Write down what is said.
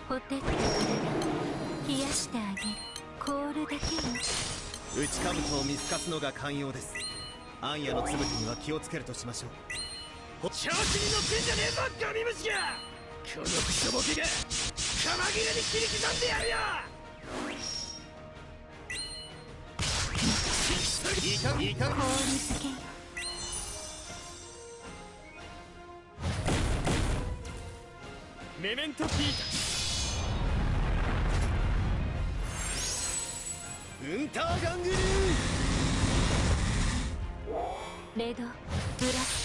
ほてった体冷やしてあげる。凍るだけよ。 内兜を見透かすのが寛容です。暗夜のつぶてには気をつけるとしましょう。 調子に乗ってんじゃねえぞガミ虫が。このクソボケが玉切れに切り刻んでやるよ。 氷漬けよ。 メメントピータウンターガングルー。 レドブラス